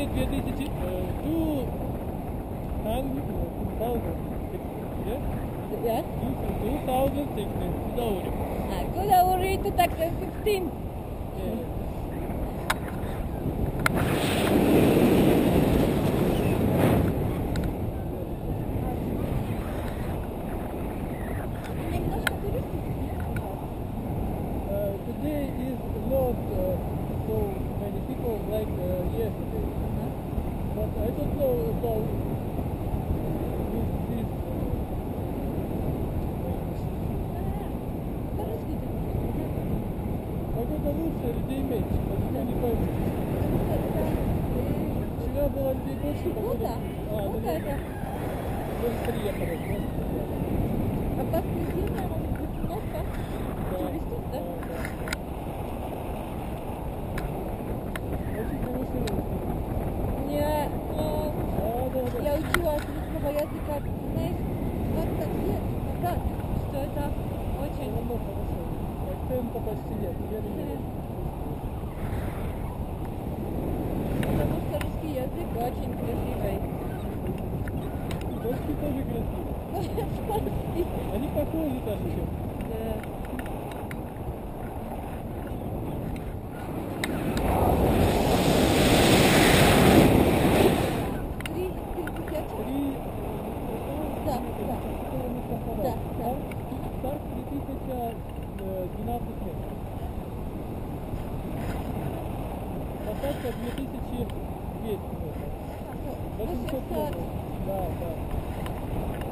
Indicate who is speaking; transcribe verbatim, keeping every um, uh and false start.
Speaker 1: Уже две тысячи, two thousand sixteen, yeah?
Speaker 2: Yes?
Speaker 1: two thousand sixteen, Kudauri.
Speaker 2: Ah, Kudauri two thousand sixteen.
Speaker 1: Yeah. Uh, today is not uh, so many people like uh, yesterday. But I don't know about this, this как это лучше людей меньше, почему не пойму. Вчера было людей больше,
Speaker 2: Куда?
Speaker 1: а, ну,
Speaker 2: Куда это?
Speaker 1: просто приехали, просто приехали.
Speaker 2: А воскресенье может быть много?
Speaker 1: Да,
Speaker 2: Туристов, да?
Speaker 1: да, да. Очень хороший русский.
Speaker 2: Мне, ну,
Speaker 1: Да, да, да.
Speaker 2: я учила английского языка, знаешь, двадцать лет назад, что это очень...
Speaker 1: Ну, хорошо. Акцента почти нет. Я не знаю.
Speaker 2: Потому что русский язык очень красивый.
Speaker 1: Русский тоже красивый.
Speaker 2: Спасибо.
Speaker 1: Они похожи даже чем.
Speaker 2: Да. Три, три тысячи?
Speaker 1: Три...
Speaker 2: Да, да. Да, да.
Speaker 1: Старт три тысячи двенадцать лет. Посадка две тысячи двести. восемьсот
Speaker 2: восемьсот.
Speaker 1: метров. Да, да.